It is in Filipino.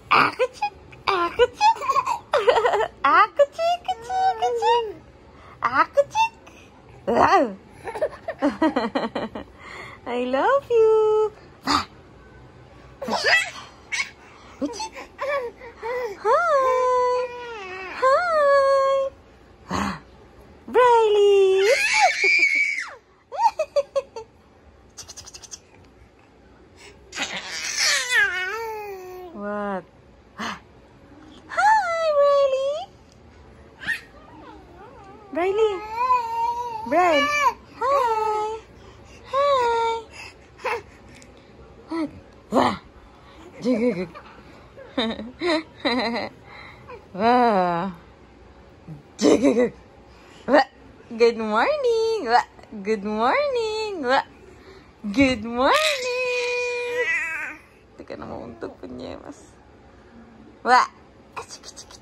Akachik, akachik. Akachik, achik, achik. Akachik. Wow. I love you. Hi. Hi. Brylle. What? Hi, Brylle. Brylle. Brylle. Hi. Hi. What? Wah. Wah. Good morning. Good morning. Good morning. Teka na mauntog po niya, mas. Wah.